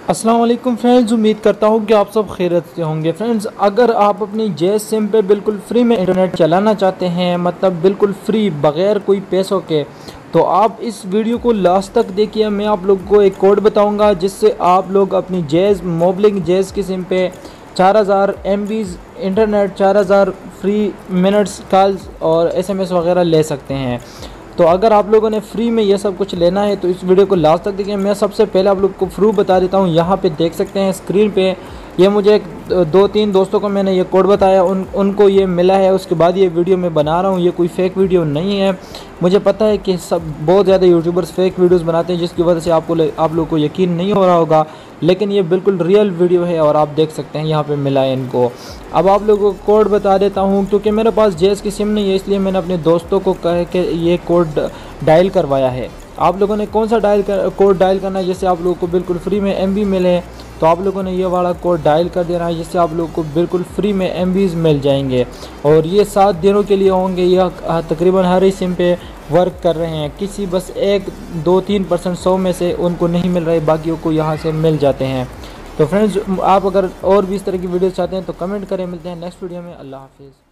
अस्सलाम वालेकुम फ्रेंड्स, उम्मीद करता हूँ कि आप सब खैरियत से होंगे। फ्रेंड्स, अगर आप अपनी जेस सिम पे बिल्कुल फ्री में इंटरनेट चलाना चाहते हैं, मतलब बिल्कुल फ्री बग़ैर कोई पैसों के, तो आप इस वीडियो को लास्ट तक देखिए। मैं आप लोगों को एक कोड बताऊंगा जिससे आप लोग अपनी जेस मोबलिंग जेस की सिम पे 4000 MBs internet, 4000 free minutes calls और SMS वगैरह ले सकते हैं। तो अगर आप लोगों ने फ्री में ये सब कुछ लेना है तो इस वीडियो को लास्ट तक देखिए। मैं सबसे पहले आप लोग को प्रूफ बता देता हूँ। यहाँ पे देख सकते हैं स्क्रीन पे, ये मुझे दो तीन दोस्तों को मैंने ये कोड बताया, उनको ये मिला है, उसके बाद ये वीडियो मैं बना रहा हूँ। ये कोई फेक वीडियो नहीं है। मुझे पता है कि सब बहुत ज़्यादा यूट्यूबर्स फेक वीडियोस बनाते हैं, जिसकी वजह से आप लोग को यकीन नहीं हो रहा होगा, लेकिन ये बिल्कुल रियल वीडियो है और आप देख सकते हैं यहाँ पे मिला है इनको। अब आप लोगों को कोड बता देता हूँ, क्योंकि मेरे पास जेस की सिम नहीं है, इसलिए मैंने अपने दोस्तों को कह के ये कोड डायल करवाया है। आप लोगों ने कौन सा कोड डायल करना है जिससे आप लोगों को बिल्कुल फ्री में MB मिले, तो आप लोगों ने ये वाला कोड डायल कर देना है, जिससे आप लोगों को बिल्कुल फ्री में MBs मिल जाएंगे। और ये 7 दिनों के लिए होंगे। यह तकरीबन हर ही सिम पे वर्क कर रहे हैं। किसी बस 1-2-3% 100 में से उनको नहीं मिल रहे, बाकियों को यहाँ से मिल जाते हैं। तो फ्रेंड्स, आप अगर और भी इस तरह की वीडियोस चाहते हैं तो कमेंट करें। मिलते हैं नेक्स्ट वीडियो में। अल्लाह हाफिज़।